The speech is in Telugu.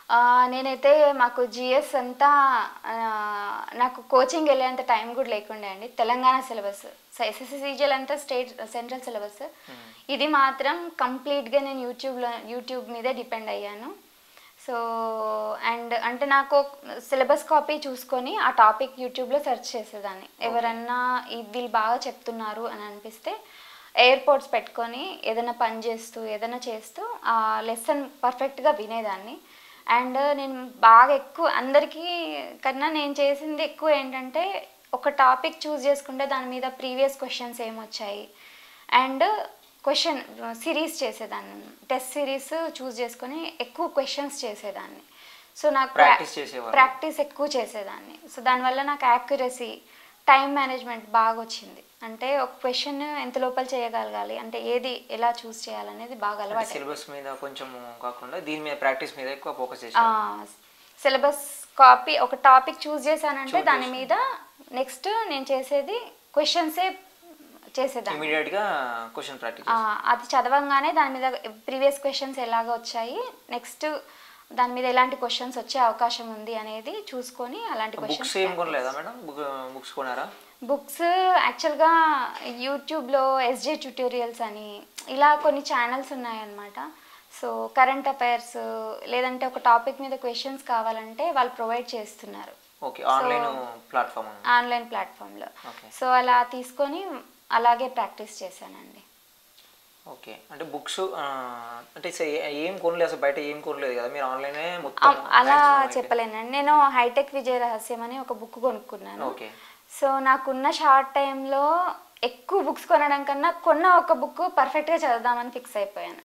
నేనైతే మాకు జీఎస్ అంతా నాకు కోచింగ్ వెళ్ళేంత టైం కూడా లేకుండే అండి. తెలంగాణ సిలబస్, ఎస్ఎస్సి సీజీఎల్ అంతా స్టేట్ సెంట్రల్ సిలబస్. ఇది మాత్రం కంప్లీట్గా నేను యూట్యూబ్ మీదే డిపెండ్ అయ్యాను. సో అంటే నాకు సిలబస్ కాపీ చూసుకొని ఆ టాపిక్ యూట్యూబ్లో సెర్చ్ చేసేదాన్ని. ఎవరన్నా వీళ్ళు బాగా చెప్తున్నారు అని అనిపిస్తే ఎయిర్పోర్ట్స్ పెట్టుకొని ఏదైనా పని చేస్తూ ఏదైనా చేస్తూ ఆ లెసన్ పర్ఫెక్ట్గా వినేదాన్ని. అండ్ నేను బాగా ఎక్కువ అందరికీ కన్నా నేను చేసింది ఎక్కువ ఏంటంటే ఒక టాపిక్ చూస్ చేసుకుంటే దాని మీద ప్రీవియస్ క్వశ్చన్స్ ఏమొచ్చాయి అండ్ క్వశ్చన్ సిరీస్ చేసేదాన్ని. టెస్ట్ సిరీస్ చూస్ చేసుకొని ఎక్కువ క్వశ్చన్స్ చేసేదాన్ని. సో నాకు ప్రాక్టీస్ ఎక్కువ చేసేదాన్ని. సో దానివల్ల నాకు యాక్యురసీ, టైం మేనేజ్మెంట్ బాగా వచ్చింది. అంటే ఒక క్వశ్చన్ ఎంత లోపల చేయగలగాలి, అంటే ఏది ఎలా చూస్ చేయాలనేది బాగా అలవాటు. సిలబస్ మీద కొంచెం కాకుండా దీని మీద ప్రాక్టీస్ మీద ఎక్కువ ఫోకస్ చేశాను. సిలబస్ కాపీ ఒక టాపిక్ చూస్ చేశానంటే దాని మీద నెక్స్ట్ నేను చేసేది క్వశ్చన్సే చేసేదాన్ని. ఇమిడియట్గా క్వశ్చన్ ప్రాక్టీస్ అది చదవంగానే దాని మీద ప్రీవియస్ క్వశ్చన్స్ ఎలాగ వచ్చాయి, నెక్స్ట్ దాని మీద ఎలాంటి క్వశ్చన్స్ వచ్చే అవకాశం ఉంది అనేది చూసుకొని అలాంటి క్వశ్చన్స్. బుక్స్ కొనారా? బుక్స్ యాక్చువల్గా యూట్యూబ్లో ఎస్జే ట్యూటోరియల్స్ అని ఇలా కొన్ని ఛానల్స్ ఉన్నాయన్నమాట. సో కరెంట్ అఫైర్స్ లేదంటే ఒక టాపిక్ మీద క్వశ్చన్స్ కావాలంటే వాళ్ళు ప్రొవైడ్ చేస్తున్నారు ఆన్లైన్ ప్లాట్ఫామ్లో. సో అలా తీసుకొని అలాగే ప్రాక్టీస్ చేశానండి. ఓకే, అంటే బుక్స్ అంటే ఏం కొనలేదు అసలు, బయట ఏం కొనలేదు కదా మీరు, ఆన్లైనే మొత్తం? అలా చెప్పలేనండి. నేను హైటెక్ విజయ రహస్యం అని ఒక బుక్ కొనుక్కున్నాను. సో నాకున్న షార్ట్ టైంలో ఎక్కువ బుక్స్ కొనడం కన్నా కొన్న ఒక బుక్ పర్ఫెక్ట్గా చదువుదామని ఫిక్స్ అయిపోయాను.